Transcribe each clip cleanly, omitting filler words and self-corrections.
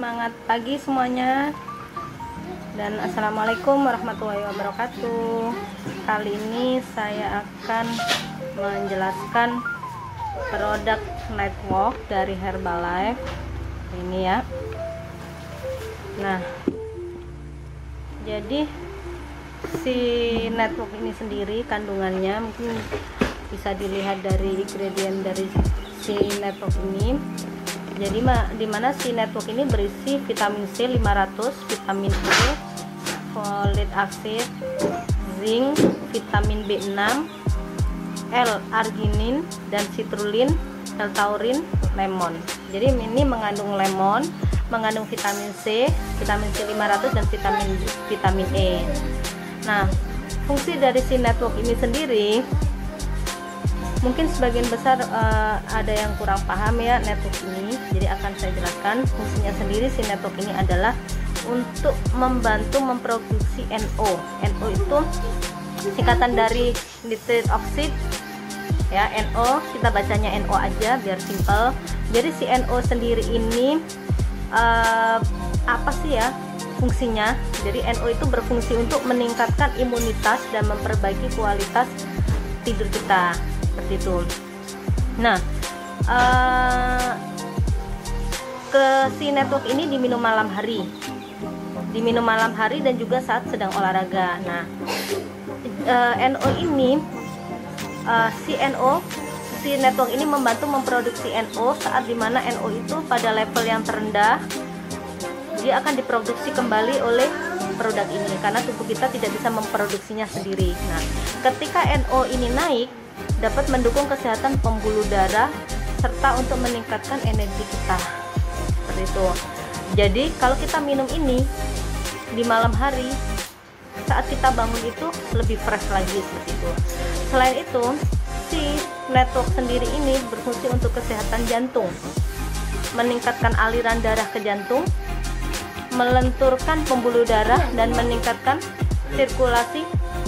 semangat pagi semuanya. Dan assalamualaikum warahmatullahi wabarakatuh. Kali ini saya akan menjelaskan produk Nightwalk dari Herbalife ini ya. Nah, jadi si Nightwalk ini sendiri kandungannya mungkin bisa dilihat dari ingredient dari si Nightwalk ini. Jadi dimana si Nightwalk ini berisi vitamin C 500, vitamin E, folic acid, zinc, vitamin B6, L-arginin, dan citrulline, L-taurin, lemon. Jadi ini mengandung lemon, mengandung vitamin C 500 dan vitamin E. Nah, fungsi dari si Nightwalk ini sendiri mungkin sebagian besar ada yang kurang paham ya Nightwalk ini. Jadi akan saya jelaskan fungsinya sendiri. Si Nightwalk ini adalah untuk membantu memproduksi NO. NO itu singkatan dari nitric oxide ya. NO kita bacanya NO aja biar simple. Jadi si NO sendiri ini apa sih ya fungsinya? Jadi NO itu berfungsi untuk meningkatkan imunitas dan memperbaiki kualitas tidur kita, seperti itu. Nah, si Nightwalk ini diminum malam hari, dan juga saat sedang olahraga. Nah, NO ini si Nightwalk ini membantu memproduksi NO saat dimana NO itu pada level yang terendah, dia akan diproduksi kembali oleh produk ini karena tubuh kita tidak bisa memproduksinya sendiri. Nah, ketika NO ini naik, dapat mendukung kesehatan pembuluh darah serta untuk meningkatkan energi kita, seperti itu. Jadi kalau kita minum ini di malam hari, saat kita bangun itu lebih fresh lagi, seperti itu. Selain itu, si Nightwalk sendiri ini berfungsi untuk kesehatan jantung, meningkatkan aliran darah ke jantung, melenturkan pembuluh darah, dan meningkatkan sirkulasi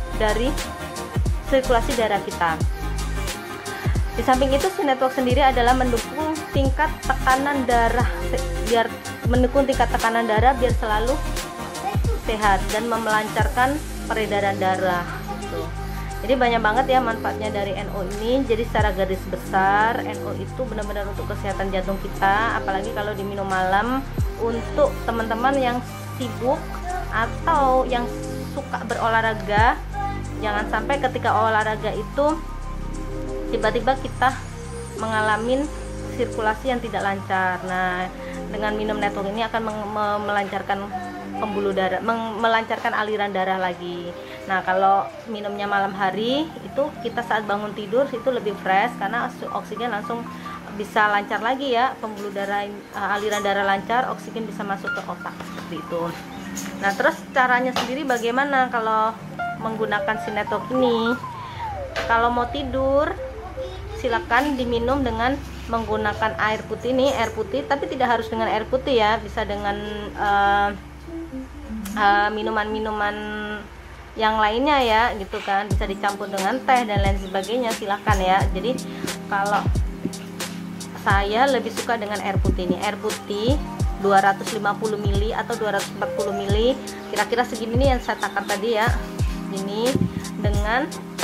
darah kita. Di samping itu, si Nightwalk sendiri adalah mendukung tingkat tekanan darah biar selalu sehat dan melancarkan peredaran darah. Tuh. Jadi banyak banget ya manfaatnya dari NO ini. Jadi secara garis besar, NO itu benar-benar untuk kesehatan jantung kita, apalagi kalau diminum malam. Untuk teman-teman yang sibuk atau yang suka berolahraga, jangan sampai ketika olahraga itu tiba-tiba kita mengalami sirkulasi yang tidak lancar. Nah, dengan minum Nightwalk ini akan melancarkan pembuluh darah, melancarkan aliran darah lagi. Nah, kalau minumnya malam hari itu kita saat bangun tidur itu lebih fresh karena oksigen langsung bisa lancar lagi ya, pembuluh darah, aliran darah lancar, oksigen bisa masuk ke otak, seperti itu. Nah, terus caranya sendiri bagaimana kalau menggunakan si Nightwalk ini? Kalau mau tidur, silakan diminum dengan menggunakan air putih nih, air putih, tapi tidak harus dengan air putih ya, bisa dengan minuman-minuman yang lainnya ya, gitu kan, bisa dicampur dengan teh dan lain sebagainya, silakan ya. Jadi kalau saya lebih suka dengan air putih nih, air putih 250 ml atau 240 ml, kira-kira segini nih yang saya takar tadi ya. Ini dengan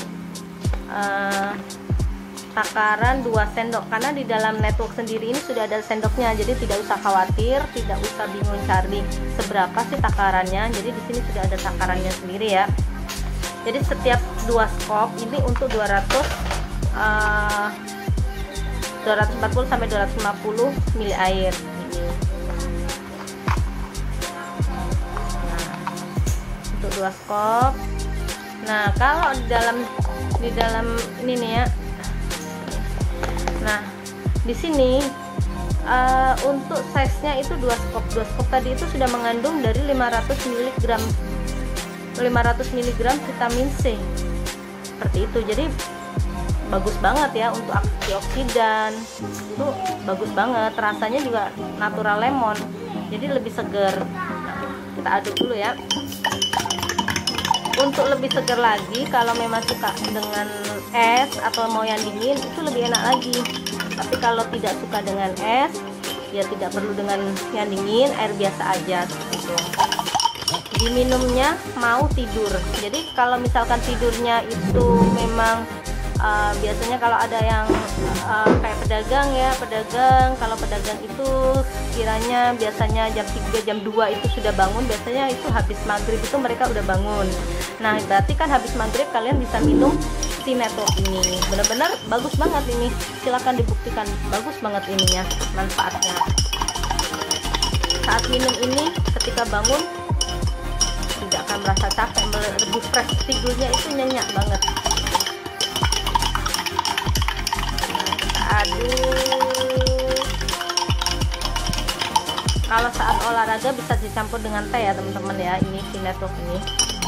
takaran 2 sendok, karena di dalam Nightwalk sendiri ini sudah ada sendoknya, jadi tidak usah khawatir, tidak usah bingung cari seberapa sih takarannya. Jadi di sini sudah ada takarannya sendiri ya. Jadi setiap 2 scoop ini untuk 240 sampai 250 ml air ini. Nah, untuk 2 scoop. Nah, kalau di dalam ini nih ya. Nah, di sini untuk size-nya itu 2 scoop. 2 scoop tadi itu sudah mengandung dari 500 mg vitamin C. Seperti itu. Jadi bagus banget ya untuk antioksidan. Itu bagus banget. Rasanya juga natural lemon. Jadi lebih seger. Nah, kita aduk dulu ya. Untuk lebih segar lagi, kalau memang suka dengan es atau mau yang dingin, itu lebih enak lagi. Tapi kalau tidak suka dengan es, ya tidak perlu dengan yang dingin, air biasa aja gitu. Diminumnya mau tidur. Jadi kalau misalkan tidurnya itu memang biasanya kalau ada yang kayak pedagang ya, kalau pedagang itu kiranya biasanya jam 3 jam 2 itu sudah bangun, biasanya itu habis maghrib itu mereka udah bangun. Nah berarti kan habis maghrib kalian bisa minum si network ini, bener-bener bagus banget ini, silahkan dibuktikan, bagus banget ininya manfaatnya. Saat minum ini ketika bangun tidak akan merasa capek, lebih fresh, tidurnya itu nyenyak banget. Aduh, kalau saat olahraga bisa dicampur dengan teh ya teman-teman ya, ini si network ini.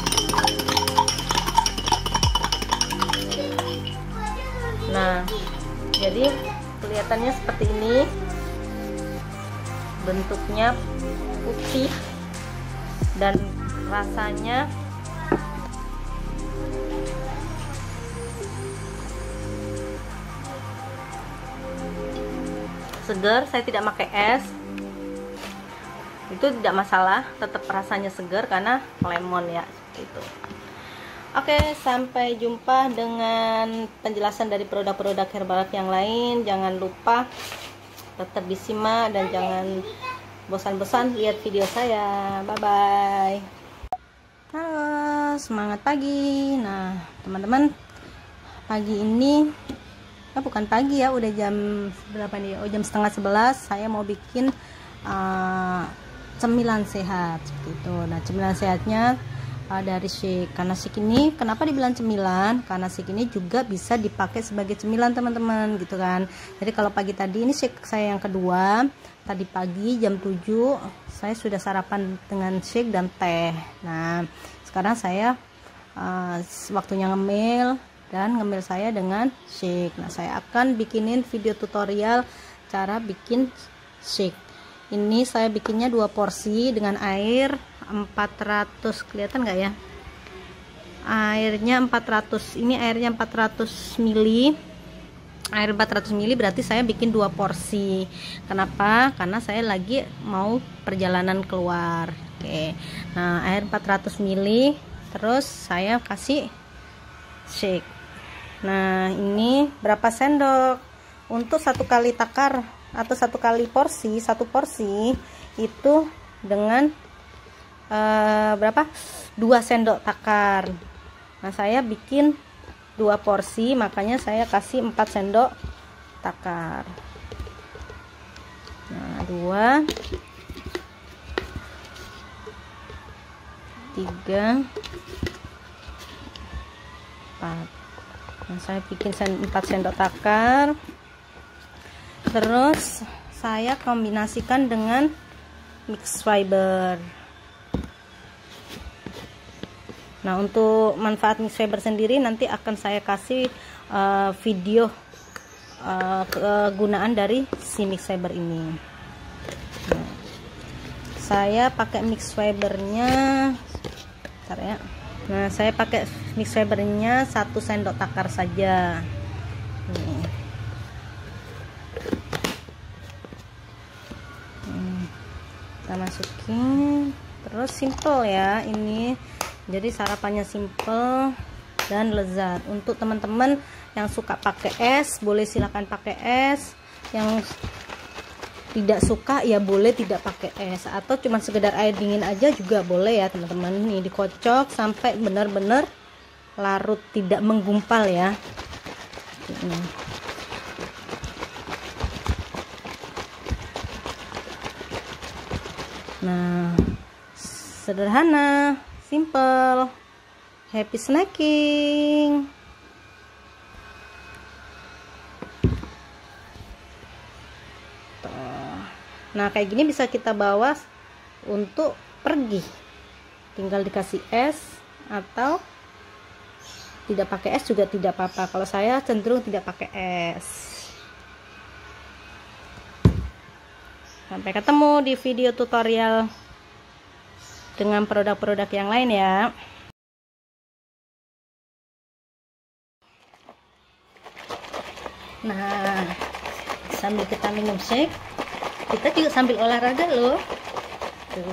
Nah jadi kelihatannya seperti ini, bentuknya putih dan rasanya segar. Saya tidak pakai es, itu tidak masalah, tetap rasanya segar karena lemon ya, seperti itu. Oke, sampai jumpa dengan penjelasan dari produk-produk Herbalife yang lain. Jangan lupa tetap disimak dan jangan bosan-bosan lihat video saya. Bye bye. Halo, semangat pagi. Nah teman-teman, pagi ini bukan pagi ya, udah jam berapa nih? Oh, jam setengah 11. Saya mau bikin cemilan sehat seperti itu. Nah cemilan sehatnya dari shake. Karena shake ini kenapa dibilang cemilan, karena shake ini juga bisa dipakai sebagai cemilan teman-teman gitu kan. Jadi kalau pagi tadi, ini shake saya yang kedua, tadi pagi jam 7 saya sudah sarapan dengan shake dan teh. Nah sekarang saya waktunya ngemil, dan ngemil saya dengan shake. Nah saya akan bikinin video tutorial cara bikin shake. Ini saya bikinnya 2 porsi dengan air 400, kelihatan nggak ya, airnya 400, ini airnya 400 ml, air 400 ml berarti saya bikin 2 porsi. Kenapa? Karena saya lagi mau perjalanan keluar. Oke, nah air 400 ml, terus saya kasih shake. Nah ini berapa sendok untuk 1 kali takar atau 1 kali porsi, 1 porsi itu dengan berapa, 2 sendok takar. Nah saya bikin 2 porsi, makanya saya kasih 4 sendok takar. Nah 2 3 4. Nah saya bikin 4 sendok takar, terus saya kombinasikan dengan mix fiber. Nah untuk manfaat mix fiber sendiri nanti akan saya kasih video kegunaan dari si mix fiber ini. Nah, saya pakai mix fibernya, bentar ya. Nah saya pakai mix fibernya 1 sendok takar saja. Nih. Kita masukin, terus simple ya ini. Jadi sarapannya simple dan lezat. Untuk teman-teman yang suka pakai es, boleh silahkan pakai es. Yang tidak suka ya boleh tidak pakai es, atau cuma sekedar air dingin aja juga boleh ya teman-teman. Ini dikocok sampai benar-benar larut, tidak menggumpal ya. Nah sederhana, simple, happy snacking. Nah kayak gini bisa kita bawa untuk pergi, tinggal dikasih es, atau tidak pakai es juga tidak apa-apa. Kalau saya cenderung tidak pakai es. Sampai ketemu di video tutorial dengan produk-produk yang lain ya. Nah sambil kita minum shake, Kita juga sambil olahraga loh. Tuh.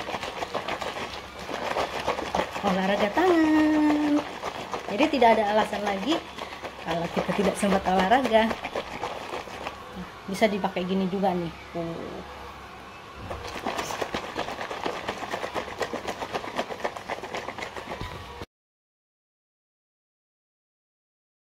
Olahraga tangan. Jadi tidak ada alasan lagi kalau kita tidak sempat olahraga. Bisa dipakai gini juga nih.